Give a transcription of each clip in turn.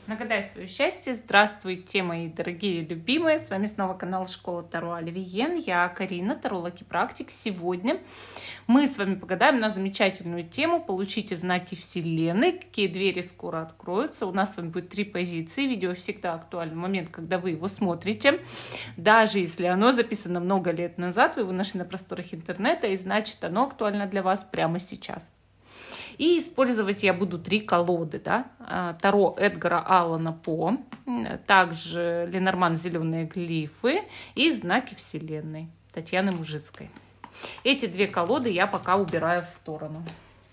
Нагадай свое счастье. Здравствуйте, мои дорогие любимые. С вами снова канал Школа Таро Оливиен. Я Карина, таролог и практик. Сегодня мы с вами погадаем на замечательную тему. Получите знаки Вселенной. Какие двери скоро откроются. У нас с вами будет 3 позиции. Видео всегда актуальный момент, когда вы его смотрите. Даже если оно записано много лет назад, вы его нашли на просторах интернета, и значит оно актуально для вас прямо сейчас. И использовать я буду 3 колоды. Да? Таро Эдгара Аллана По, также Ленорман «Зеленые глифы» и знаки Вселенной Татьяны Мужицкой. Эти 2 колоды я пока убираю в сторону.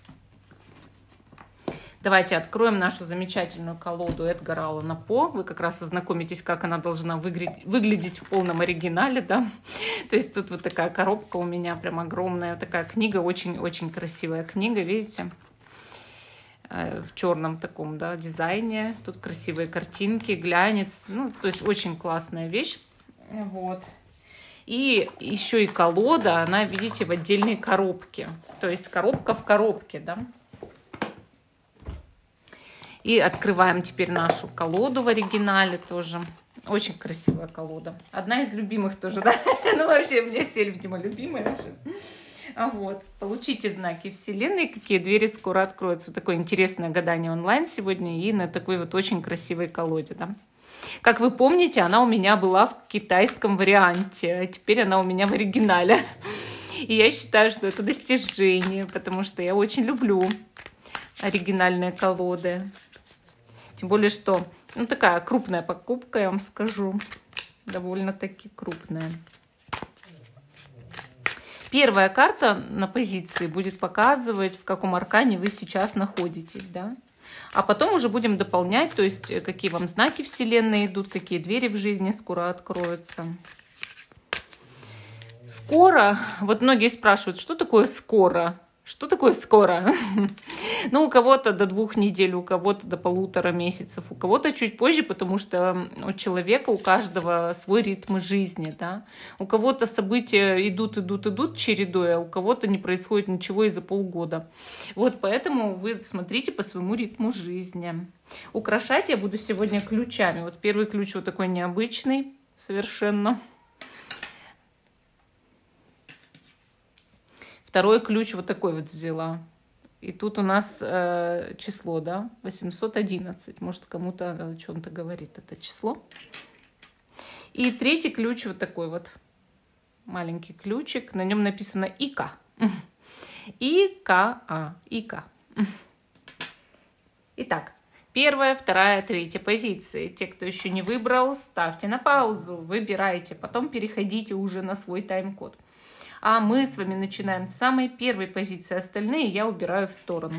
Давайте откроем нашу замечательную колоду Эдгара Аллана По. Вы как раз ознакомитесь, как она должна выглядеть в полном оригинале. Да? То есть тут вот такая коробка у меня прям огромная. Такая книга, очень-очень красивая книга, видите? В черном таком, да, дизайне. Тут красивые картинки, глянец. Ну, то есть очень классная вещь. Вот. И еще и колода, она, видите, в отдельной коробке. То есть коробка в коробке, да. И открываем теперь нашу колоду в оригинале тоже. Очень красивая колода. Одна из любимых тоже, да. Ну, вообще, у меня все, видимо, любимые. Вот. Получите знаки Вселенной, какие двери скоро откроются. Вот такое интересное гадание онлайн сегодня и на такой вот очень красивой колоде, да. Как вы помните, она у меня была в китайском варианте, а теперь она у меня в оригинале. И я считаю, что это достижение, потому что я очень люблю оригинальные колоды. Тем более, что, ну, такая крупная покупка, я вам скажу. Довольно-таки крупная. Первая карта на позиции будет показывать, в каком аркане вы сейчас находитесь, да? А потом уже будем дополнять, то есть какие вам знаки Вселенной идут, какие двери в жизни скоро откроются. Скоро, вот многие спрашивают, что такое скоро? Что такое скоро? Ну, у кого-то до 2 недель, у кого-то до 1,5 месяцев, у кого-то чуть позже, потому что у человека, у каждого свой ритм жизни, да. У кого-то события идут чередой, а у кого-то не происходит ничего и за полгода. Вот поэтому вы смотрите по своему ритму жизни. Украшать я буду сегодня ключами. Вот первый ключ вот такой необычный совершенно. Второй ключ вот такой вот взяла. И тут у нас число, да, 811. Может, кому-то о чем-то говорит это число. И третий ключ вот такой вот. Маленький ключик. На нем написано ИКА. ИКА. ИКА. Итак, 1, 2, 3 позиции. Те, кто еще не выбрал, ставьте на паузу, выбирайте. Потом переходите уже на свой тайм-код. А мы с вами начинаем с самой первой позиции. Остальные я убираю в сторону.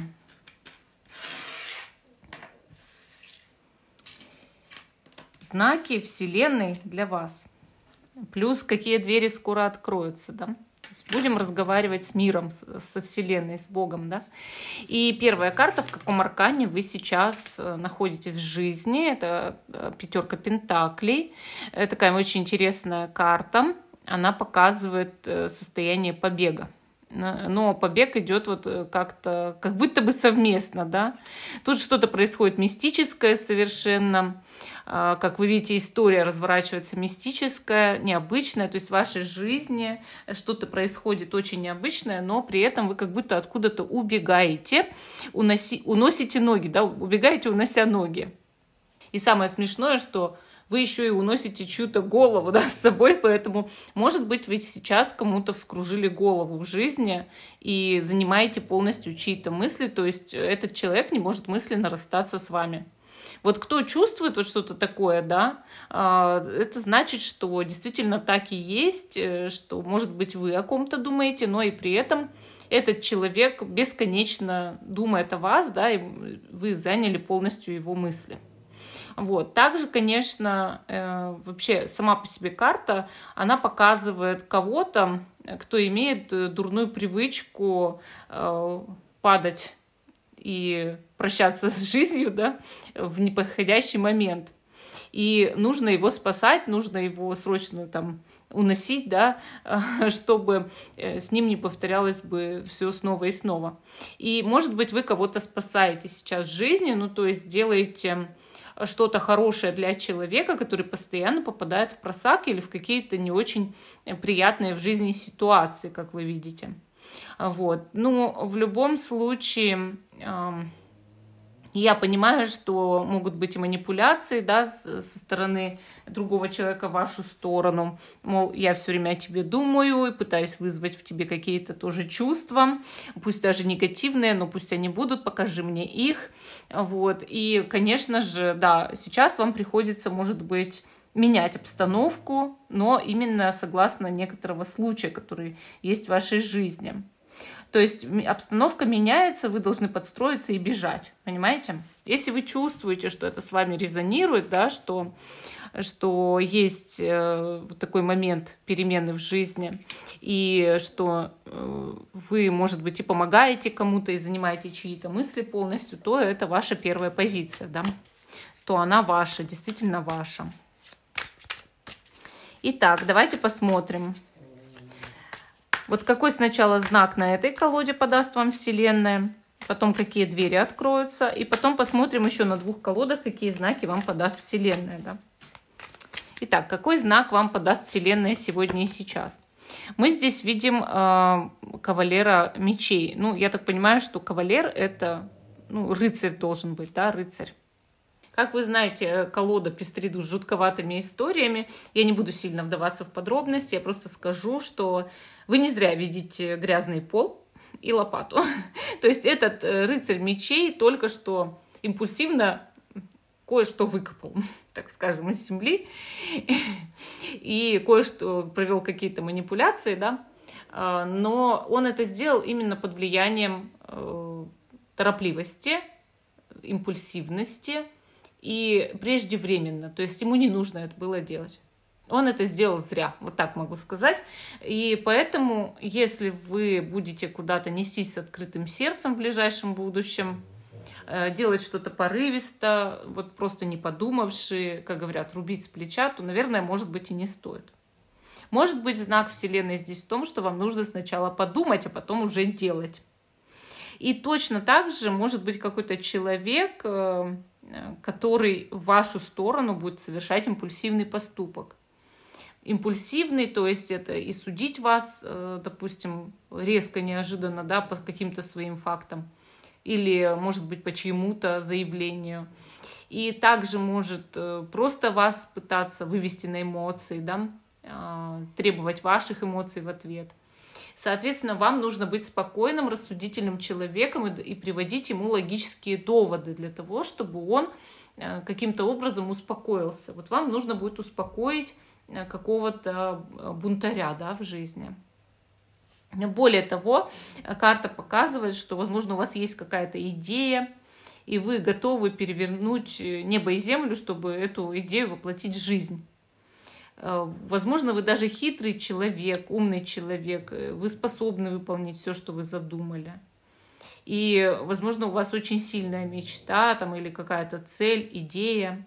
Знаки Вселенной для вас. Плюс какие двери скоро откроются. Да? Будем разговаривать с миром, со Вселенной, с Богом. Да? И первая карта, в каком аркане вы сейчас находитесь в жизни. Это 5 пентаклей. Это такая очень интересная карта. Она показывает состояние побега. Но побег идет вот как-то, как будто бы совместно, да. Тут что-то происходит мистическое совершенно. Как вы видите, история разворачивается мистическая, необычная. То есть в вашей жизни что-то происходит очень необычное, но при этом вы как будто откуда-то убегаете, уносите ноги, да, убегаете, унося ноги. И самое смешное, что вы еще и уносите чью-то голову, да, с собой, поэтому, может быть, вы сейчас кому-то вскружили голову в жизни и занимаете полностью чьи-то мысли, то есть этот человек не может мысленно расстаться с вами. Вот кто чувствует вот что-то такое, да, это значит, что действительно так и есть, что, может быть, вы о ком-то думаете, но и при этом этот человек бесконечно думает о вас, да, и вы заняли полностью его мысли. Вот. Также, конечно, вообще сама по себе карта, она показывает кого-то, кто имеет дурную привычку падать и прощаться с жизнью, да, в неподходящий момент. И нужно его спасать, нужно его срочно там уносить, да, чтобы с ним не повторялось бы все снова и снова. И, может быть, вы кого-то спасаете сейчас в жизни, ну, то есть делаете что-то хорошее для человека, который постоянно попадает в просак или в какие-то не очень приятные в жизни ситуации, как вы видите. Вот. Ну, в любом случае, я понимаю, что могут быть и манипуляции, да, со стороны другого человека в вашу сторону. Мол, я все время о тебе думаю и пытаюсь вызвать в тебе какие-то тоже чувства, пусть даже негативные, но пусть они будут, покажи мне их. Вот. И, конечно же, да, сейчас вам приходится, может быть, менять обстановку, но именно согласно некоторого случая, который есть в вашей жизни. То есть обстановка меняется, вы должны подстроиться и бежать, понимаете? Если вы чувствуете, что это с вами резонирует, да, что есть такой момент перемены в жизни, и что вы, может быть, и помогаете кому-то, и занимаете чьи-то мысли полностью, то это ваша первая позиция, да? То она ваша, действительно ваша. Итак, давайте посмотрим. Вот какой сначала знак на этой колоде подаст вам Вселенная, потом какие двери откроются, и потом посмотрим еще на двух колодах, какие знаки вам подаст Вселенная. Да? Итак, какой знак вам подаст Вселенная сегодня и сейчас? Мы здесь видим кавалера мечей. Ну, я так понимаю, что кавалер — это рыцарь должен быть, да, рыцарь. Как вы знаете, колода пестрит жутковатыми историями. Я не буду сильно вдаваться в подробности, я просто скажу, что вы не зря видите грязный пол и лопату. То есть этот рыцарь мечей только что импульсивно кое-что выкопал, так скажем, из земли, и кое-что провел какие-то манипуляции, да, но он это сделал именно под влиянием торопливости, импульсивности и преждевременно, то есть ему не нужно это было делать. Он это сделал зря, вот так могу сказать. И поэтому, если вы будете куда-то нестись с открытым сердцем в ближайшем будущем, делать что-то порывисто, вот просто не подумавши, как говорят, рубить с плеча, то, наверное, может быть, и не стоит. Может быть, знак Вселенной здесь в том, что вам нужно сначала подумать, а потом уже делать. И точно так же может быть какой-то человек, который в вашу сторону будет совершать импульсивный поступок. Импульсивный, то есть это и судить вас, допустим, резко, неожиданно, да, по каким-то своим фактам, или, может быть, по чьему-то заявлению. И также может просто вас пытаться вывести на эмоции, да, требовать ваших эмоций в ответ. Соответственно, вам нужно быть спокойным, рассудительным человеком и приводить ему логические доводы для того, чтобы он каким-то образом успокоился. Вот вам нужно будет успокоить какого-то бунтаря, да, в жизни. Более того, карта показывает, что, возможно, у вас есть какая-то идея, и вы готовы перевернуть небо и землю, чтобы эту идею воплотить в жизнь. Возможно, вы даже хитрый человек, умный человек, вы способны выполнить все, что вы задумали. И, возможно, у вас очень сильная мечта там, или какая-то цель, идея.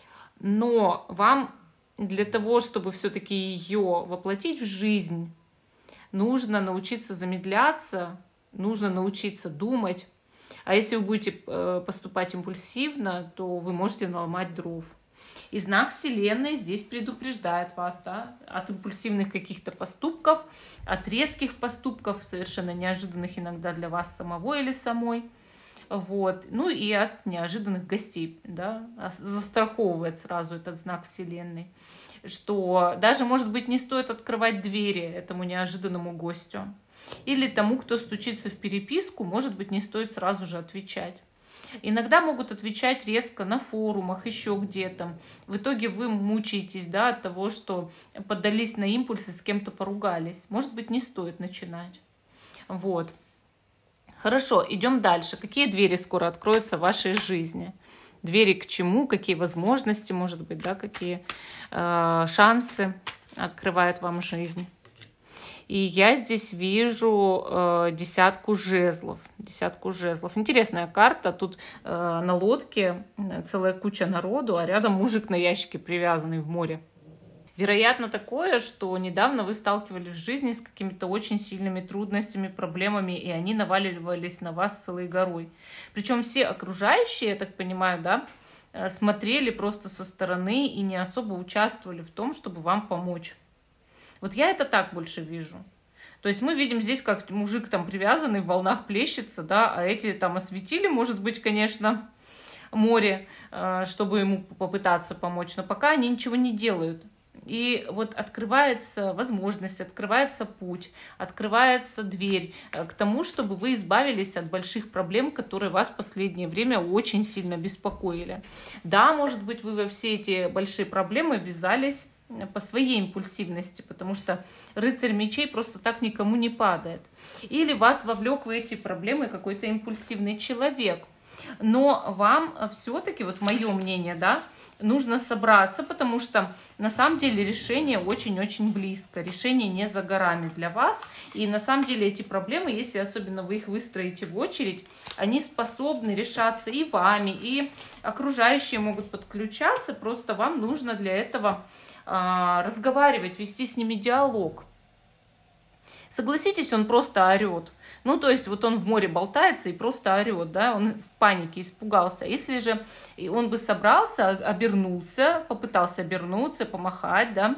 Но вам для того, чтобы все-таки ее воплотить в жизнь, нужно научиться замедляться, нужно научиться думать. А если вы будете поступать импульсивно, то вы можете наломать дров. И знак Вселенной здесь предупреждает вас, да, от импульсивных каких-то поступков, от резких поступков, совершенно неожиданных иногда для вас самого или самой. Вот. Ну и от неожиданных гостей. Да, застраховывает сразу этот знак Вселенной. Что даже, может быть, не стоит открывать двери этому неожиданному гостю. Или тому, кто стучится в переписку, может быть, не стоит сразу же отвечать. Иногда могут отвечать резко на форумах, еще где-то. В итоге вы мучаетесь, да, от того, что поддались на импульсы, с кем-то поругались. Может быть, не стоит начинать. Вот. Хорошо, идем дальше. Какие двери скоро откроются в вашей жизни? Двери к чему? Какие возможности, может быть, да, какие шансы открывает вам жизнь? И я здесь вижу десятку жезлов. Десятку жезлов. Интересная карта. Тут на лодке целая куча народу, а рядом мужик на ящике привязанный в море. Вероятно, такое, что недавно вы сталкивались в жизни с какими-то очень сильными трудностями, проблемами, и они наваливались на вас целой горой. Причем все окружающие, я так понимаю, да, смотрели просто со стороны и не особо участвовали в том, чтобы вам помочь. Вот я это так больше вижу. То есть мы видим здесь, как мужик там привязанный, в волнах плещется, да, а эти там осветили, может быть, конечно, море, чтобы ему попытаться помочь, но пока они ничего не делают. И вот открывается возможность, открывается путь, открывается дверь к тому, чтобы вы избавились от больших проблем, которые вас в последнее время очень сильно беспокоили. Да, может быть, вы во все эти большие проблемы ввязались по своей импульсивности, потому что рыцарь мечей просто так никому не падает. Или вас вовлек в эти проблемы какой-то импульсивный человек. Но вам все-таки, вот мое мнение, да, нужно собраться, потому что на самом деле решение очень-очень близко. Решение не за горами для вас. И на самом деле эти проблемы, если особенно вы их выстроите в очередь, они способны решаться и вами, и окружающие могут подключаться. Просто вам нужно для этого разговаривать, вести с ними диалог. Согласитесь, он просто орет. Ну, то есть вот он в море болтается и просто орет, да, он в панике испугался. Если же он бы собрался, обернулся, попытался обернуться, помахать, да,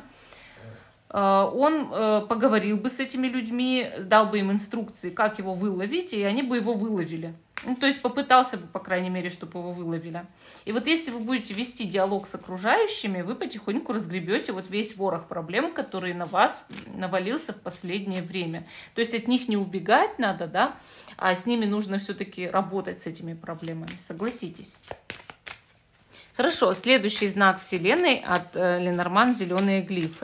он поговорил бы с этими людьми, дал бы им инструкции, как его выловить, и они бы его выловили. Ну, то есть попытался бы, по крайней мере, чтобы его выловили. И вот если вы будете вести диалог с окружающими, вы потихоньку разгребете вот весь ворох проблем, который на вас навалился в последнее время. То есть от них не убегать надо, да, а с ними нужно все-таки работать, с этими проблемами. Согласитесь. Хорошо, следующий знак Вселенной от Ленорман «Зеленые глифы».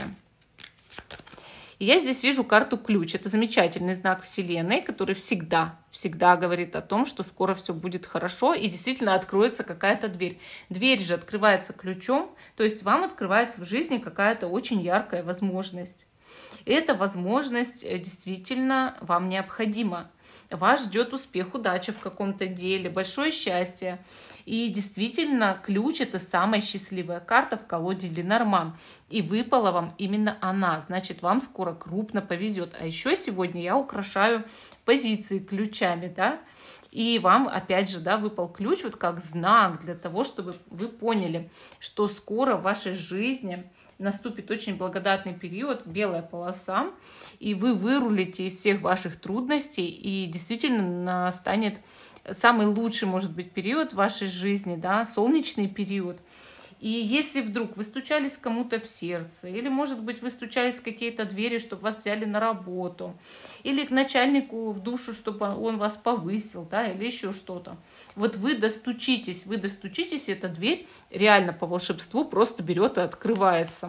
И я здесь вижу карту ключ. Это замечательный знак Вселенной, который всегда говорит о том, что скоро все будет хорошо и действительно откроется какая-то дверь. Дверь же открывается ключом, то есть вам открывается в жизни какая-то очень яркая возможность. Эта возможность действительно вам необходима. Вас ждет успех, удача в каком-то деле, большое счастье. И действительно, ключ — это самая счастливая карта в колоде Ленорман. И выпала вам именно она. Значит, вам скоро крупно повезет. А еще сегодня я украшаю позиции ключами, да. И вам, опять же, да, выпал ключ вот как знак для того, чтобы вы поняли, что скоро в вашей жизни наступит очень благодатный период, белая полоса, и вы вырулите из всех ваших трудностей, и действительно настанет самый лучший, может быть, период в вашей жизни, да, солнечный период. И если вдруг вы стучались кому-то в сердце, или, может быть, вы стучались в какие-то двери, чтобы вас взяли на работу, или к начальнику в душу, чтобы он вас повысил, да, или еще что-то. Вот вы достучитесь, и эта дверь реально по волшебству просто берет и открывается.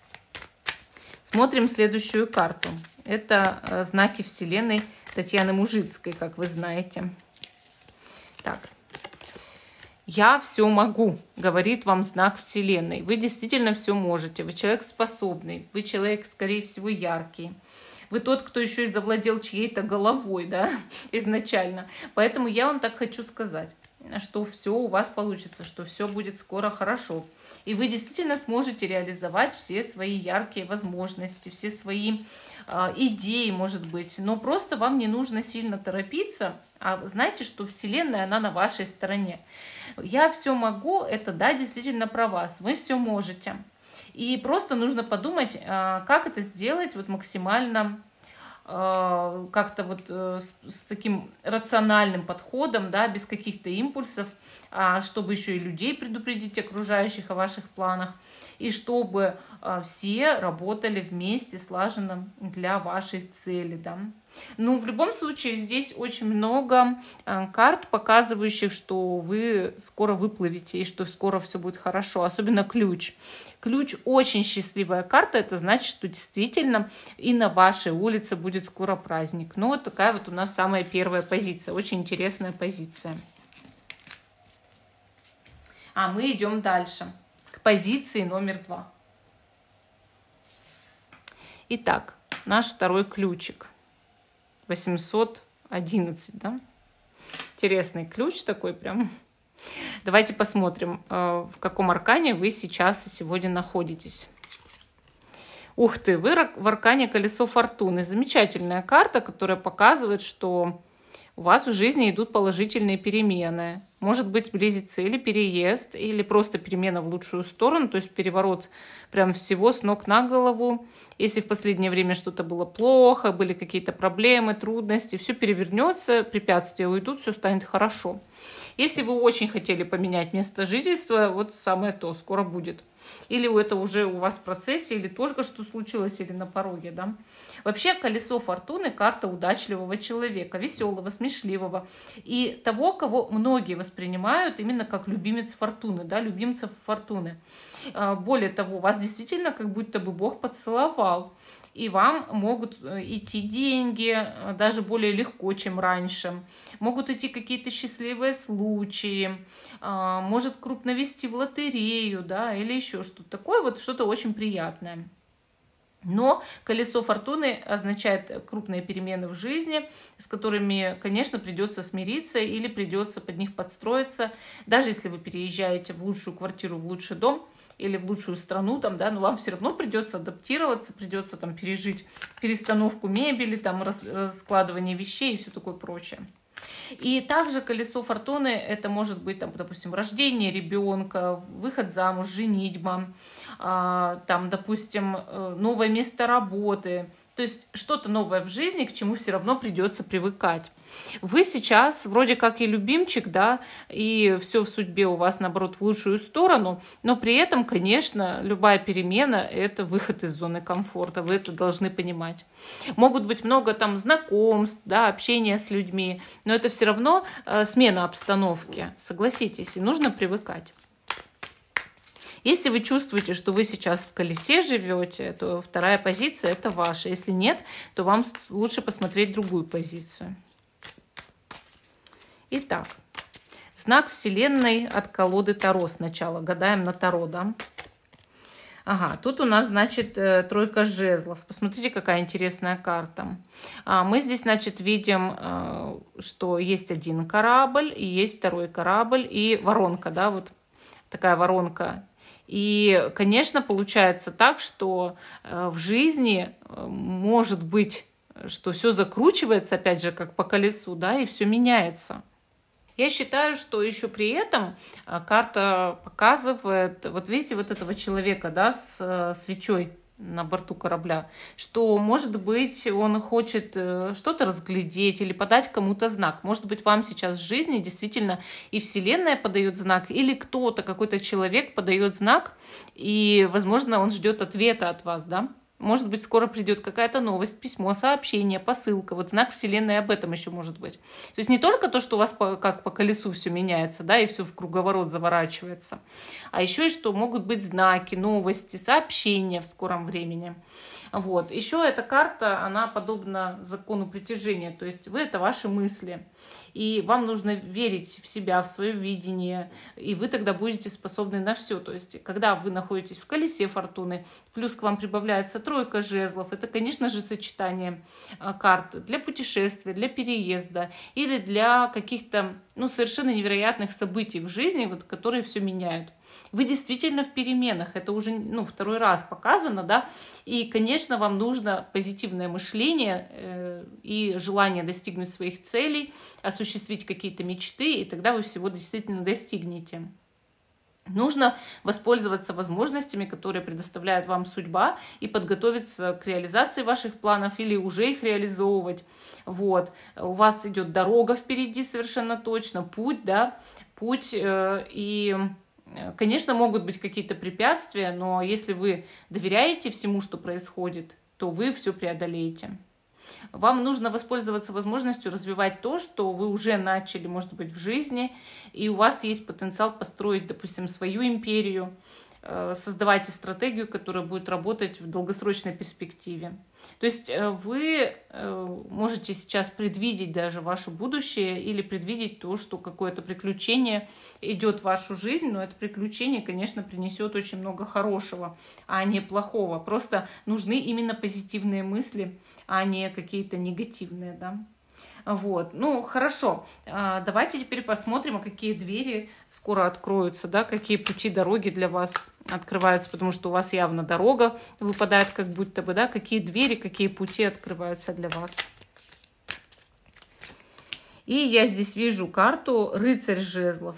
Смотрим следующую карту. Это знаки Вселенной Татьяны Мужицкой, как вы знаете. Так. «Я все могу», говорит вам знак Вселенной. Вы действительно все можете. Вы человек способный. Вы человек, скорее всего, яркий. Вы тот, кто еще и завладел чьей-то головой, да, изначально. Поэтому я вам так хочу сказать, что все у вас получится, что все будет скоро хорошо. И вы действительно сможете реализовать все свои яркие возможности, все свои идеи, может быть. Но просто вам не нужно сильно торопиться. А знаете, что Вселенная, она на вашей стороне. «Я все могу» — это, да, действительно про вас. Вы все можете. И просто нужно подумать, как это сделать вот максимально как-то вот с таким рациональным подходом, да, без каких-то импульсов, чтобы еще и людей предупредить окружающих о ваших планах, и чтобы все работали вместе, слаженно для вашей цели, да. Ну, в любом случае, здесь очень много карт, показывающих, что вы скоро выплывете и что скоро все будет хорошо, особенно ключ. Ключ очень счастливая карта, это значит, что действительно и на вашей улице будет скоро праздник. Ну, вот такая вот у нас самая первая позиция, очень интересная позиция. А мы идем дальше, к позиции номер 2. Итак, наш второй ключик. 811, да? Интересный ключ такой прям. Давайте посмотрим, в каком аркане вы сейчас и сегодня находитесь. Ух ты, вы в аркане колесо фортуны. Замечательная карта, которая показывает, что у вас в жизни идут положительные перемены. Может быть, близится или переезд, или просто перемена в лучшую сторону, то есть переворот прям всего с ног на голову. Если в последнее время что-то было плохо, были какие-то проблемы, трудности, все перевернется, препятствия уйдут, все станет хорошо. Если вы очень хотели поменять место жительства, вот самое то, скоро будет. Или это уже у вас в процессе, или только что случилось, или на пороге, да. Вообще, колесо фортуны – карта удачливого человека, веселого, смешливого. И того, кого многие воспринимают именно как любимец фортуны, да, любимцев фортуны. Более того, вас действительно как будто бы Бог поцеловал. И вам могут идти деньги даже более легко, чем раньше. Могут идти какие-то счастливые случаи. Может крупно вести в лотерею, да, или еще что-то такое, вот что-то очень приятное. Но колесо фортуны означает крупные перемены в жизни, с которыми, конечно, придется смириться или придется под них подстроиться. Даже если вы переезжаете в лучшую квартиру, в лучший дом или в лучшую страну, там, да, но вам все равно придется адаптироваться, придется там пережить перестановку мебели, там, раскладывание вещей и все такое прочее. И также колесо фортуны это может быть, там, допустим, рождение ребенка, выход замуж, женитьба, там, допустим, новое место работы. То есть что-то новое в жизни, к чему все равно придется привыкать. Вы сейчас вроде как и любимчик, да, и все в судьбе у вас, наоборот, в лучшую сторону, но при этом, конечно, любая перемена – это выход из зоны комфорта, вы это должны понимать. Могут быть много там знакомств, да, общения с людьми, но это все равно смена обстановки, согласитесь, и нужно привыкать. Если вы чувствуете, что вы сейчас в колесе живете, то вторая позиция – это ваша. Если нет, то вам лучше посмотреть другую позицию. Итак, знак Вселенной от колоды Таро сначала. Гадаем на Таро, да? Ага, тут у нас, значит, тройка жезлов. Посмотрите, какая интересная карта. Мы здесь, значит, видим, что есть один корабль, и есть второй корабль, и воронка, да, вот такая воронка. И, конечно, получается так, что в жизни может быть, что все закручивается, опять же, как по колесу, да, и все меняется. Я считаю, что еще при этом карта показывает, вот видите, вот этого человека, да, с свечой на борту корабля, что, может быть, он хочет что-то разглядеть или подать кому-то знак. Может быть, вам сейчас в жизни действительно и Вселенная подает знак, или кто-то, какой-то человек подает знак, и, возможно, он ждет ответа от вас, да? Может быть, скоро придет какая-то новость, письмо, сообщение, посылка. Вот знак Вселенной об этом еще может быть. То есть не только то, что у вас как по колесу все меняется, да, и все в круговорот заворачивается, а еще и что могут быть знаки, новости, сообщения в скором времени. Вот. Еще эта карта, она подобна закону притяжения, то есть вы — это ваши мысли. И вам нужно верить в себя, в свое видение, и вы тогда будете способны на все. То есть, когда вы находитесь в колесе фортуны, плюс к вам прибавляется тройка жезлов, это, конечно же, сочетание карт для путешествия, для переезда или для каких-то совершенно невероятных событий в жизни, вот, которые все меняют. Вы действительно в переменах, это уже второй раз показано, да, и, конечно, вам нужно позитивное мышление и желание достигнуть своих целей, осуществить какие-то мечты, и тогда вы всего действительно достигнете. Нужно воспользоваться возможностями, которые предоставляет вам судьба, и подготовиться к реализации ваших планов или уже их реализовывать. Вот. У вас идет дорога впереди совершенно точно, путь, да, путь и... Конечно, могут быть какие-то препятствия, но если вы доверяете всему, что происходит, то вы все преодолеете. Вам нужно воспользоваться возможностью развивать то, что вы уже начали, может быть, в жизни, и у вас есть потенциал построить, допустим, свою империю. Создавайте стратегию, которая будет работать в долгосрочной перспективе. То есть вы можете сейчас предвидеть даже ваше будущее или предвидеть то, что какое-то приключение идет в вашу жизнь, но это приключение, конечно, принесет очень много хорошего, а не плохого. Просто нужны именно позитивные мысли, а не какие-то негативные, да. Вот, хорошо. Давайте теперь посмотрим, какие двери скоро откроются, да, какие пути, дороги для вас открываются, потому что у вас явно дорога выпадает как будто бы, да, какие двери, какие пути открываются для вас. И я здесь вижу карту «Рыцарь жезлов».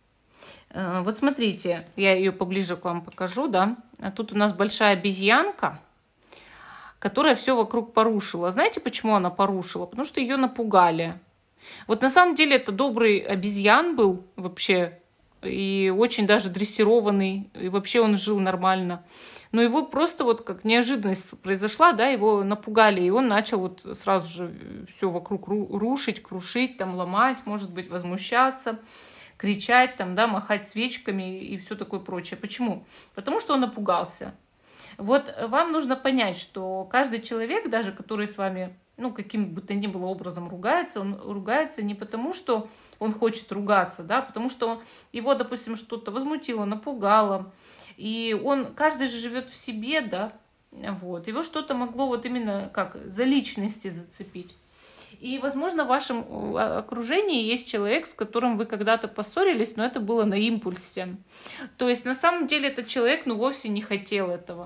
Вот смотрите, я ее поближе к вам покажу, да. А тут у нас большая обезьянка, которая все вокруг порушила. Знаете, почему она порушила? Потому что ее напугали. Вот на самом деле это добрый обезьян был вообще, и очень даже дрессированный, и вообще он жил нормально. Но его просто вот как неожиданность произошла, да, его напугали, и он начал вот сразу же все вокруг рушить, крушить, там, ломать, может быть, возмущаться, кричать, там, да, махать свечками и все такое прочее. Почему? Потому что он напугался. Вот вам нужно понять, что каждый человек, даже который с вами, ну, каким бы то ни было образом ругается, он ругается не потому, что он хочет ругаться, да, потому что его, допустим, что-то возмутило, напугало, и он, каждый же живет в себе, да, вот, его что-то могло вот именно как за личности зацепить. И, возможно, в вашем окружении есть человек, с которым вы когда-то поссорились, но это было на импульсе. То есть, на самом деле, этот человек, ну, вовсе не хотел этого.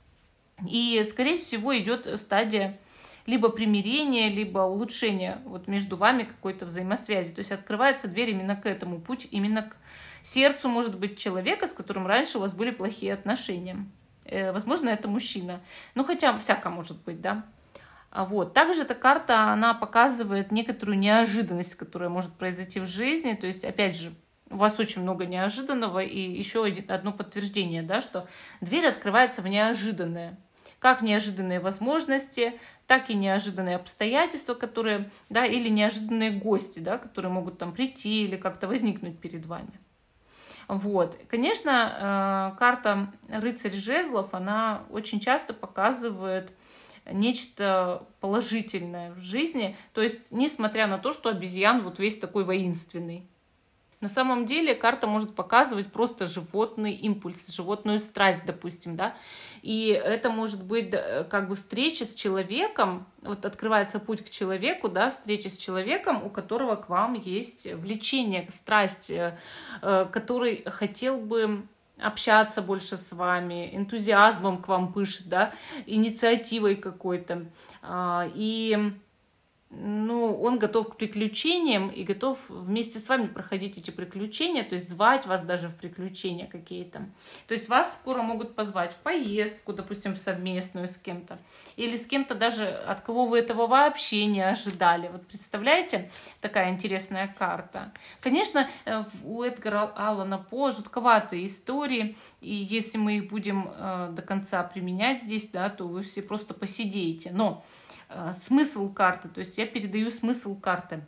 И, скорее всего, идет стадия либо примирения, либо улучшения вот между вами какой-то взаимосвязи. То есть, открывается дверь именно к этому, путь именно к сердцу, может быть, человека, с которым раньше у вас были плохие отношения. Возможно, это мужчина. Ну, хотя всяко может быть, да. Вот. Также эта карта, она показывает некоторую неожиданность, которая может произойти в жизни. То есть, опять же, у вас очень много неожиданного, и еще одно подтверждение, да, что дверь открывается в неожиданное. Как неожиданные возможности, так и неожиданные обстоятельства, которые, да, или неожиданные гости, да, которые могут там прийти или как-то возникнуть перед вами. Вот. Конечно, карта «Рыцарь жезлов», она очень часто показывает нечто положительное в жизни. То есть, несмотря на то, что обезьян вот весь такой воинственный. На самом деле карта может показывать просто животный импульс, животную страсть, допустим, да. И это может быть как бы встреча с человеком, вот открывается путь к человеку, да, встреча с человеком, у которого к вам есть влечение, страсть, который хотел бы общаться больше с вами, энтузиазмом к вам пышет, да, инициативой какой-то. И ну, он готов к приключениям и готов вместе с вами проходить эти приключения, то есть звать вас даже в приключения какие-то. То есть вас скоро могут позвать в поездку, допустим, в совместную с кем-то. Или с кем-то даже, от кого вы этого вообще не ожидали. Вот представляете, такая интересная карта. Конечно, у Эдгара Аллана По жутковатые истории, и если мы их будем до конца применять здесь, да, то вы все просто посидеете. Но смысл карты, то есть я передаю смысл карты.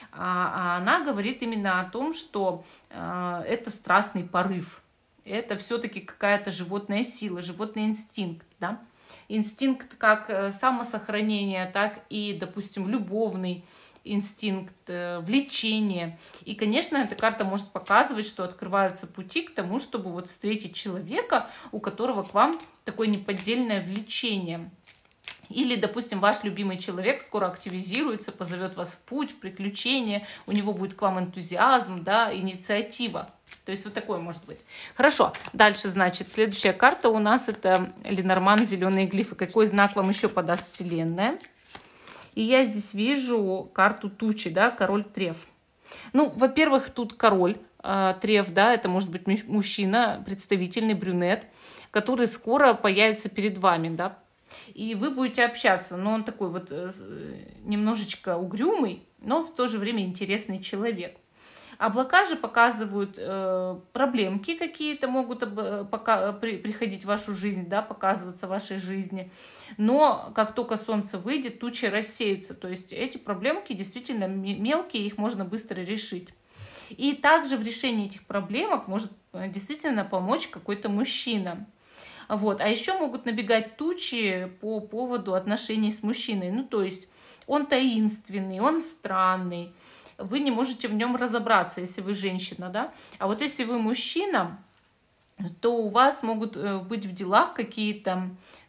А она говорит именно о том, что это страстный порыв. Это все-таки какая-то животная сила, животный инстинкт. Да? Инстинкт как самосохранения, так и, допустим, любовный инстинкт, влечение. И, конечно, эта карта может показывать, что открываются пути к тому, чтобы вот встретить человека, у которого к вам такое неподдельное влечение. Или, допустим, ваш любимый человек скоро активизируется, позовет вас в путь, в приключения, у него будет к вам энтузиазм, да, инициатива. То есть вот такое может быть. Хорошо, дальше, значит, следующая карта у нас это Ленорман, зеленые глифы. Какой знак вам еще подаст Вселенная? И я здесь вижу карту тучи, да, король треф. Ну, во-первых, тут король треф, да, это может быть мужчина, представительный брюнет, который скоро появится перед вами, да. И вы будете общаться, но он такой вот немножечко угрюмый, но в то же время интересный человек. Облака же показывают проблемки какие-то, могут приходить в вашу жизнь, да, показываться в вашей жизни. Но как только солнце выйдет, тучи рассеются. То есть эти проблемки действительно мелкие, их можно быстро решить. И также в решении этих проблемок может действительно помочь какой-то мужчина. Вот. А еще могут набегать тучи по поводу отношений с мужчиной. Ну, то есть он таинственный, он странный. Вы не можете в нем разобраться, если вы женщина, да? А вот если вы мужчина, то у вас могут быть в делах какие-то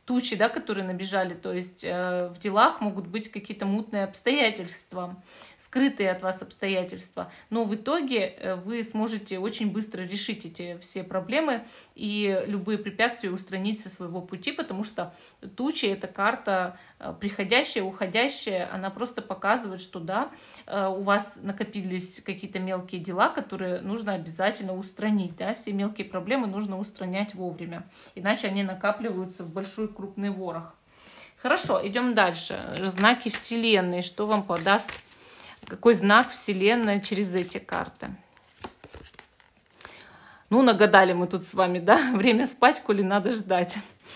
тучи, да, которые набежали, то есть в делах могут быть какие-то мутные обстоятельства, скрытые от вас обстоятельства, но в итоге вы сможете очень быстро решить эти все проблемы и любые препятствия устранить со своего пути, потому что тучи — это карта приходящая, уходящая, она просто показывает, что да, у вас накопились какие-то мелкие дела, которые нужно обязательно устранить, да, все мелкие проблемы нужно устранять вовремя, иначе они накапливаются в большой крупный ворох. Хорошо, идем дальше. Знаки Вселенной. Что вам подаст, какой знак Вселенной через эти карты? Ну, нагадали мы тут с вами, да? Время спать, коли надо ждать.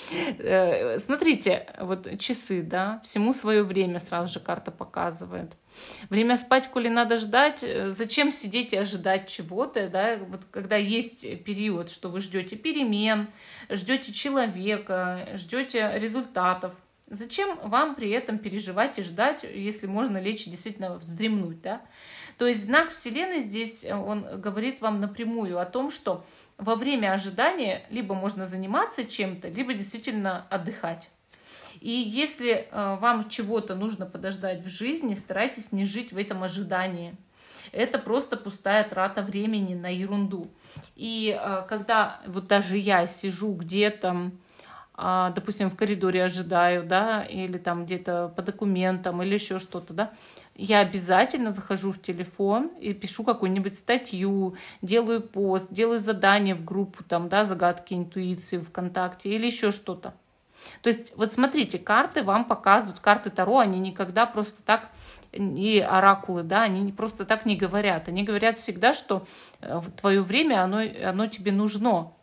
Смотрите, вот часы, да, всему свое время сразу же карта показывает. Время спать, коли надо ждать. Зачем сидеть и ожидать чего-то, да? Вот когда есть период, что вы ждете перемен, ждете человека, ждете результатов. Зачем вам при этом переживать и ждать, если можно лечь и действительно вздремнуть, да? То есть знак Вселенной здесь, он говорит вам напрямую о том, что во время ожидания либо можно заниматься чем-то, либо действительно отдыхать. И если вам чего-то нужно подождать в жизни, старайтесь не жить в этом ожидании. Это просто пустая трата времени на ерунду. И когда вот даже я сижу где-то, допустим, в коридоре ожидаю, да, или там где-то по документам, или еще что-то, да, я обязательно захожу в телефон и пишу какую-нибудь статью, делаю пост, делаю задание в группу, там, да, загадки интуиции ВКонтакте или еще что-то. То есть, вот смотрите, карты вам показывают, карты Таро, они никогда просто так, и оракулы, да, они просто так не говорят. Они говорят всегда, что твое время, оно тебе нужно.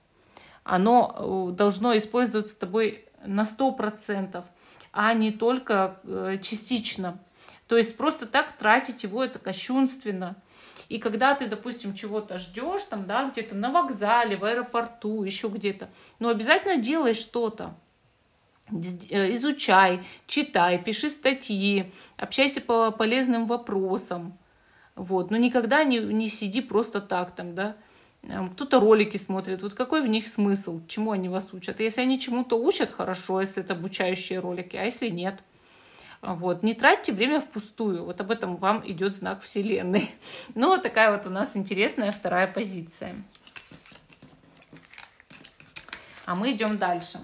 Оно должно использоваться тобой на 100%, а не только частично. То есть просто так тратить его — это кощунственно. И когда ты, допустим, чего-то ждешь, там, да, где-то на вокзале, в аэропорту, еще где-то, ну, обязательно делай что-то. Изучай, читай, пиши статьи, общайся по полезным вопросам. Вот. Но никогда не сиди просто так там, да. Кто-то ролики смотрит, вот какой в них смысл, чему они вас учат. Если они чему-то учат, хорошо, если это обучающие ролики, а если нет. Вот. Не тратьте время впустую, вот об этом вам идет знак Вселенной. Ну, вот такая вот у нас интересная вторая позиция. А мы идем дальше.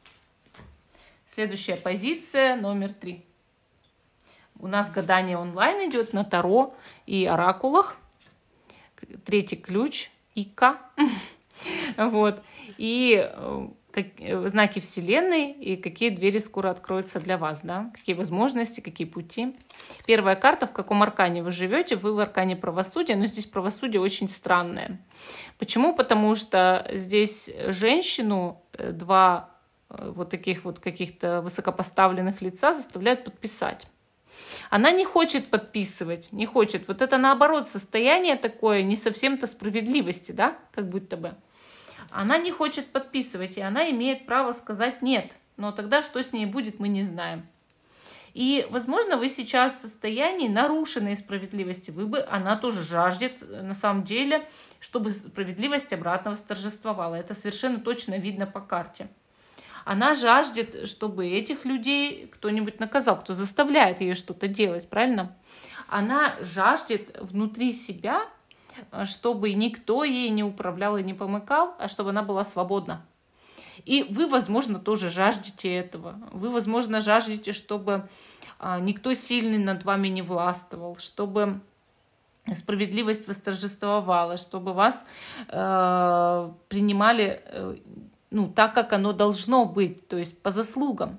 Следующая позиция, номер 3. У нас гадание онлайн идет на Таро и оракулах. Третий ключ. Ика. Вот. И знаки Вселенной, и какие двери скоро откроются для вас, да? Какие возможности, какие пути. Первая карта, в каком аркане вы живете. Вы в аркане правосудия, но здесь правосудие очень странное. Почему? Потому что здесь женщину два вот таких вот каких-то высокопоставленных лица заставляют подписать. Она не хочет подписывать, не хочет. Вот это наоборот состояние такое не совсем-то справедливости, да, как будто бы. Она не хочет подписывать, и она имеет право сказать «нет». Но тогда что с ней будет, мы не знаем. И, возможно, вы сейчас в состоянии нарушенной справедливости. Она тоже жаждет, на самом деле, чтобы справедливость обратно восторжествовала. Это совершенно точно видно по карте. Она жаждет, чтобы этих людей кто-нибудь наказал, кто заставляет ее что-то делать, правильно? Она жаждет внутри себя, чтобы никто ей не управлял и не помыкал, а чтобы она была свободна. И вы, возможно, тоже жаждете этого. Вы, возможно, жаждете, чтобы никто сильный над вами не властвовал, чтобы справедливость восторжествовала, чтобы вас принимали так, как оно должно быть, то есть по заслугам.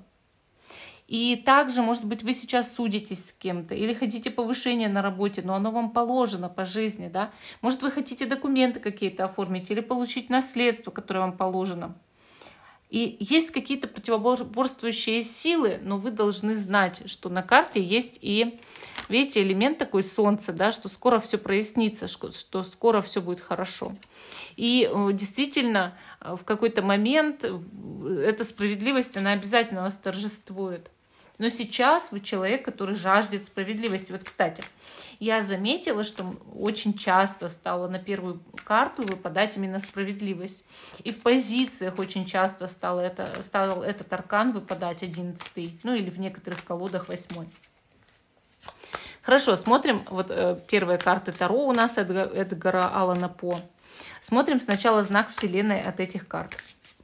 И также, может быть, вы сейчас судитесь с кем-то или хотите повышения на работе, но оно вам положено по жизни, да? Может, вы хотите документы какие-то оформить или получить наследство, которое вам положено. И есть какие-то противоборствующие силы, но вы должны знать, что на карте есть и, видите, элемент такой солнца, да, что скоро все прояснится, что скоро все будет хорошо. И действительно, в какой-то момент эта справедливость, она обязательно восторжествует. Но сейчас вы человек, который жаждет справедливости. Вот, кстати, я заметила, что очень часто стало на первую карту выпадать именно справедливость. И в позициях очень часто стал этот аркан выпадать 11-й, ну или в некоторых колодах 8-й. Хорошо, смотрим. Вот первая карта Таро у нас Эдгара Аллана По. Смотрим сначала знак Вселенной от этих карт.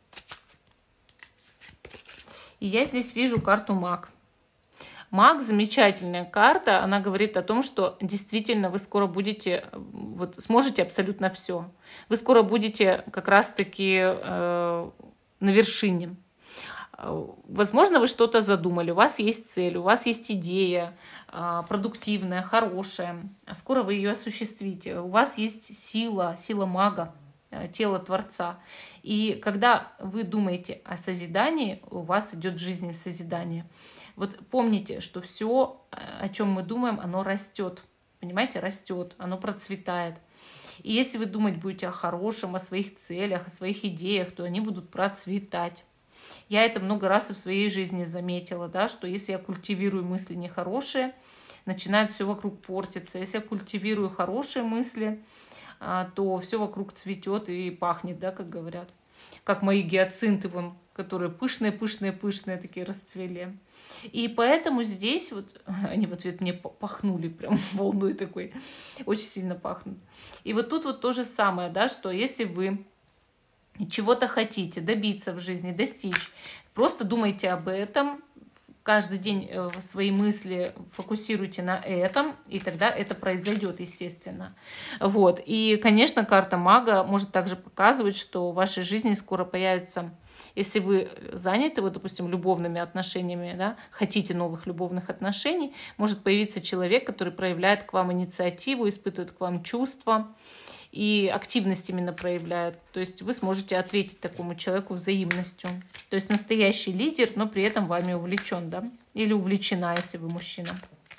И я здесь вижу карту Маг. Маг — замечательная карта. Она говорит о том, что действительно вы скоро будете, вот сможете абсолютно все. Вы скоро будете как раз-таки на вершине. Возможно, вы что-то задумали, у вас есть цель, у вас есть идея продуктивная, хорошая. Скоро вы ее осуществите. У вас есть сила мага, тело Творца. И когда вы думаете о созидании, у вас идет в жизни созидание. Вот помните, что все, о чем мы думаем, оно растет. Понимаете, растет, оно процветает. И если вы думать будете о хорошем, о своих целях, о своих идеях, то они будут процветать. Я это много раз и в своей жизни заметила, да, что если я культивирую мысли нехорошие, начинает все вокруг портиться. Если я культивирую хорошие мысли, то все вокруг цветет и пахнет, да, как говорят. Как мои гиацинты, вон, которые пышные, такие расцвели. И поэтому здесь вот они в ответ мне пахнули прям волной такой, очень сильно пахнут. И вот тут вот то же самое, да, что если вы чего-то хотите добиться в жизни, достичь, просто думайте об этом, каждый день свои мысли фокусируйте на этом, и тогда это произойдет, естественно. Вот. И, конечно, карта Мага может также показывать, что в вашей жизни скоро появится, если вы заняты, вот, допустим, любовными отношениями, да, хотите новых любовных отношений, может появиться человек, который проявляет к вам инициативу, испытывает к вам чувства, и активность именно проявляет. То есть вы сможете ответить такому человеку взаимностью. То есть настоящий лидер, но при этом вами увлечен, да? Или увлечена, если вы мужчина.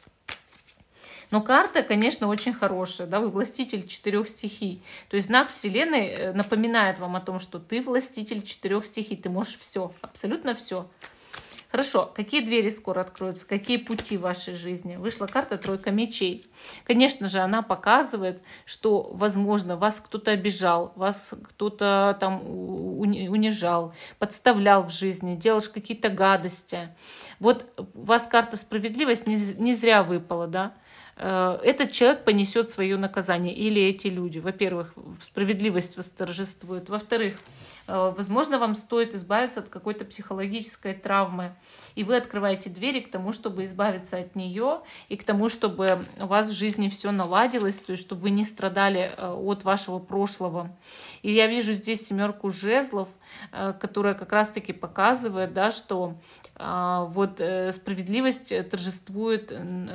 Но карта, конечно, очень хорошая, да? Вы властитель 4 стихий. То есть знак Вселенной напоминает вам о том, что ты властитель 4 стихий, ты можешь все, абсолютно все. Хорошо, какие двери скоро откроются, какие пути в вашей жизни? Вышла карта Тройка мечей. Конечно же, она показывает, что, возможно, вас кто-то обижал, вас кто-то там унижал, подставлял в жизни, делал какие-то гадости. Вот у вас карта справедливость не зря выпала, да? Этот человек понесет свое наказание, или эти люди. Во-первых, справедливость восторжествует. Во-вторых, возможно, вам стоит избавиться от какой-то психологической травмы, и вы открываете двери к тому, чтобы избавиться от нее, и к тому, чтобы у вас в жизни все наладилось, то есть чтобы вы не страдали от вашего прошлого. И я вижу здесь 7 жезлов, которая как раз-таки показывает, да, что вот справедливость торжествует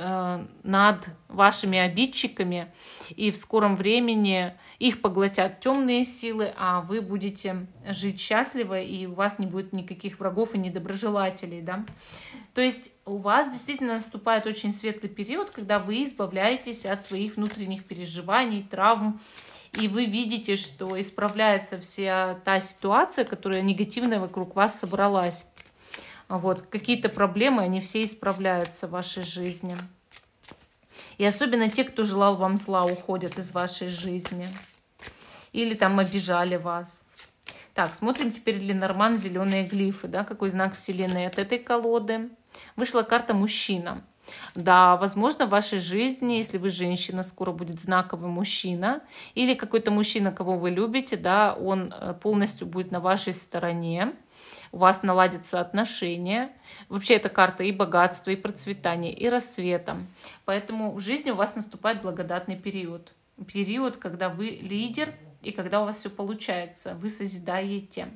над вашими обидчиками, и в скором времени их поглотят темные силы, а вы будете жить счастливо, и у вас не будет никаких врагов и недоброжелателей, да? То есть у вас действительно наступает очень светлый период, когда вы избавляетесь от своих внутренних переживаний, травм, и вы видите, что исправляется вся та ситуация, которая негативная вокруг вас собралась. Вот, какие-то проблемы, они все исправляются в вашей жизни. И особенно те, кто желал вам зла, уходят из вашей жизни. Или там обижали вас. Так, смотрим теперь Ленорман, зеленые глифы. Да, какой знак Вселенной от этой колоды. Вышла карта мужчина. Да, возможно, в вашей жизни, если вы женщина, скоро будет знаковый мужчина. Или какой-то мужчина, кого вы любите, да, он полностью будет на вашей стороне. У вас наладятся отношения. Вообще это карта и богатства, и процветания, и рассвета. Поэтому в жизни у вас наступает благодатный период. Период, когда вы лидер, и когда у вас все получается, вы созидаете.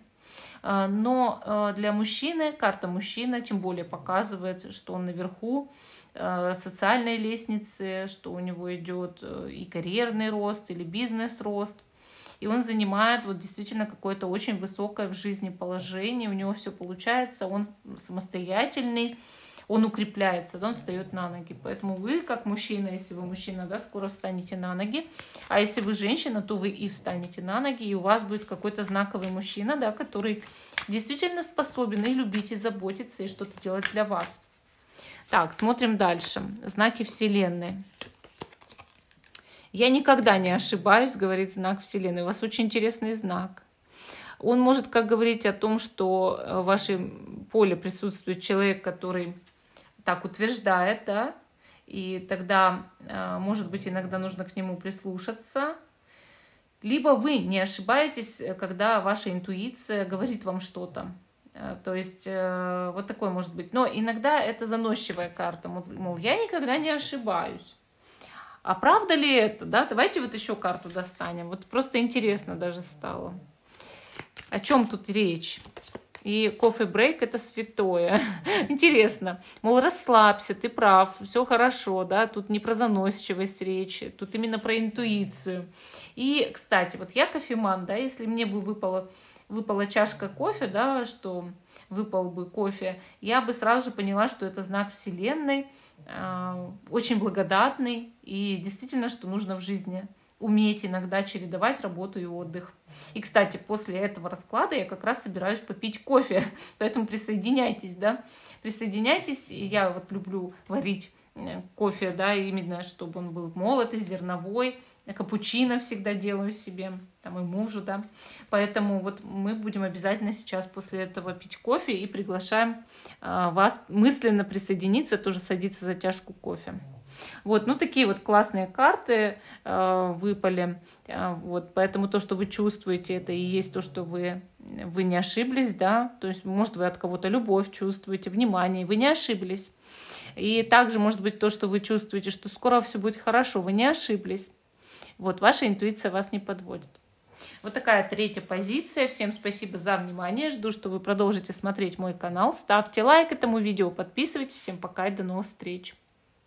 Но для мужчины, карта мужчина тем более показывает, что он наверху социальной лестницы, что у него идет и карьерный рост, или бизнес-рост. И он занимает вот действительно какое-то очень высокое в жизни положение, у него все получается, он самостоятельный, он укрепляется, да, он встает на ноги. Поэтому вы, как мужчина, если вы мужчина, да, скоро встанете на ноги. А если вы женщина, то вы и встанете на ноги, и у вас будет какой-то знаковый мужчина, да, который действительно способен и любить, и заботиться, и что-то делать для вас. Так, смотрим дальше. Знаки Вселенной. Я никогда не ошибаюсь, говорит знак Вселенной. У вас очень интересный знак. Он может как говорить о том, что в вашем поле присутствует человек, который так утверждает, да, и тогда, может быть, иногда нужно к нему прислушаться. Либо вы не ошибаетесь, когда ваша интуиция говорит вам что-то. То есть вот такое может быть. Но иногда это заносчивая карта. Мол, я никогда не ошибаюсь. А правда ли это? Да? Давайте вот еще карту достанем. Вот просто интересно даже стало. О чем тут речь? И кофе-брейк — это святое. Интересно. Мол, расслабься, ты прав, все хорошо, да, тут не про заносчивость речь, тут именно про интуицию. И, кстати, вот я кофеман, да, если мне бы выпала чашка кофе, да, что выпал бы кофе, я бы сразу же поняла, что это знак Вселенной, очень благодатный, и действительно, что нужно в жизни уметь иногда чередовать работу и отдых. И, кстати, после этого расклада я как раз собираюсь попить кофе, поэтому присоединяйтесь, да, присоединяйтесь. Я вот люблю варить кофе, да, именно чтобы он был молотый, зерновой. Капучино всегда делаю себе, там и мужу, да. Поэтому вот мы будем обязательно сейчас после этого пить кофе и приглашаем вас мысленно присоединиться, тоже садиться за чашку кофе. Вот, ну такие вот классные карты выпали. Вот, поэтому то, что вы чувствуете, это и есть то, что вы не ошиблись, да. То есть, может, вы от кого-то любовь чувствуете, внимание, вы не ошиблись. И также может быть то, что вы чувствуете, что скоро все будет хорошо, вы не ошиблись. Вот, ваша интуиция вас не подводит. Вот такая третья позиция. Всем спасибо за внимание. Жду, что вы продолжите смотреть мой канал. Ставьте лайк этому видео, подписывайтесь. Всем пока и до новых встреч.